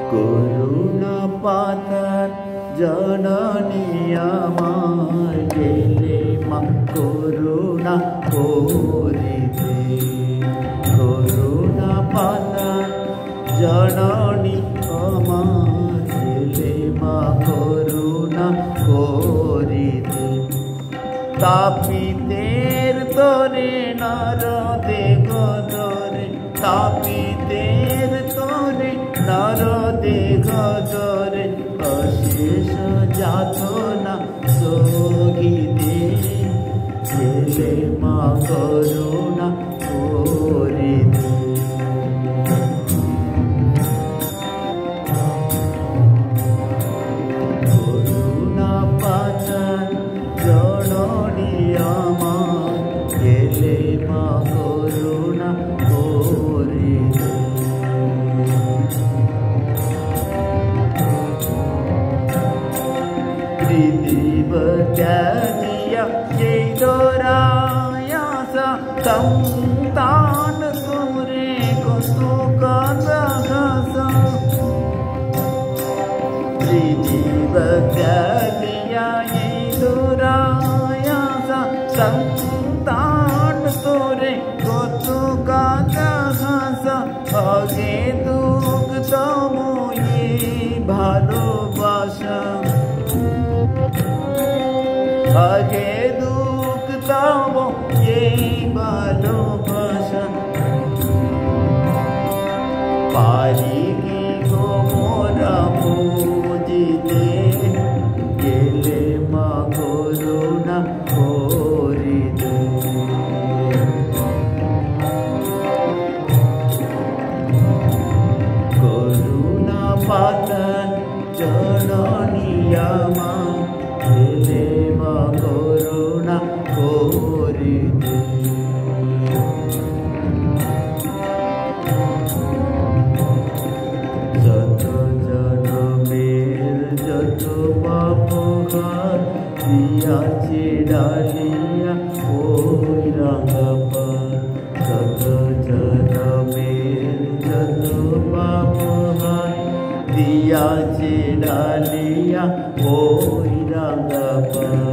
করুণা পাতার জননী আমার গেলে মা করুণা করিতে। করুণা পাতার জননী আমার গেলে মা করুণা করিতে। তাপিতের তোরে নরদে গদরে, তাপিতের তোরে নরদে গদরে, অশেষ যাতনা সহিতে গেলে মা করুণা করিতে। করুণা পাতার জননী আমার গেলে মা করুণা করিতে। ত্রিদিব ত্যাজিয়া সেই দোরায়াসা সন্তান তোরে কত কথা ঘাসা। ত্রিদিব ত্যাজিয়া এই দোরায়াসা সন্তান তোরে কত কথা ঘাসা। আগে দুঃখ সময়ে ভালোবাসা, আগে দুঃখ তব এই ভালোবাসা। পারি কি গো মোরা বুঝিতে গেলে মা করুণা করিতে। করুণা পাতার জননী আমার গেলে মা করুণা করিতে। যত জনমের যত পাপ ঘর দিয়াছে ডালিয়া ওই রাঙা পার। যত জনমের যত পাপ ঘর দিয়াছে ডালিয়া ওই রাঙা পার।